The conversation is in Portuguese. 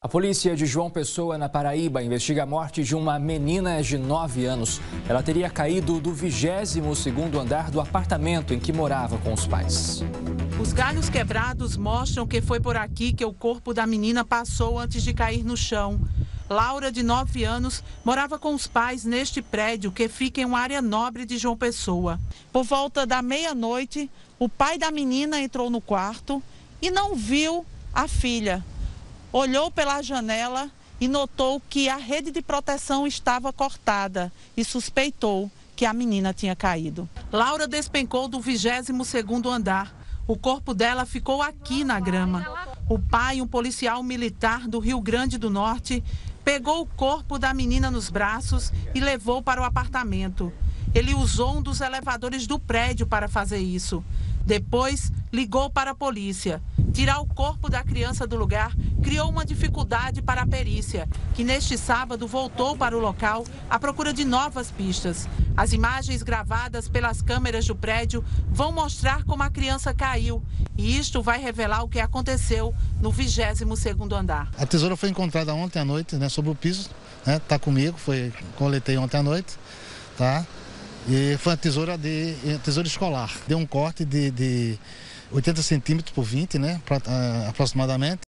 A polícia de João Pessoa, na Paraíba, investiga a morte de uma menina de 9 anos. Ela teria caído do 22º andar do apartamento em que morava com os pais. Os galhos quebrados mostram que foi por aqui que o corpo da menina passou antes de cair no chão. Laura, de 9 anos, morava com os pais neste prédio que fica em uma área nobre de João Pessoa. Por volta da meia-noite, o pai da menina entrou no quarto e não viu a filha. Olhou pela janela e notou que a rede de proteção estava cortada e suspeitou que a menina tinha caído. Laura despencou do 22º andar. O corpo dela ficou aqui na grama. O pai, um policial militar do Rio Grande do Norte, pegou o corpo da menina nos braços e levou para o apartamento. Ele usou um dos elevadores do prédio para fazer isso. Depois, ligou para a polícia. Tirar o corpo da criança do lugar criou uma dificuldade para a perícia, que neste sábado voltou para o local à procura de novas pistas. As imagens gravadas pelas câmeras do prédio vão mostrar como a criança caiu. E isto vai revelar o que aconteceu no 22º andar. A tesoura foi encontrada ontem à noite, sobre o piso, tá comigo, coletei ontem à noite, tá? E foi uma tesoura escolar. Deu um corte de 80 centímetros por 20, aproximadamente.